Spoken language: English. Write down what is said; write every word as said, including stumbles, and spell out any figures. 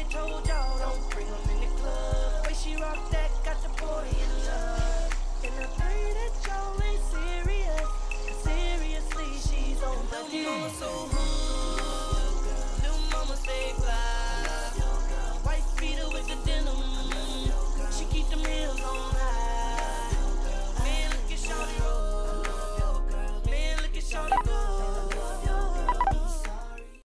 told y'all don't bring them in the club. Way she rock that got the boy in love. And I pray that y'all ain't serious.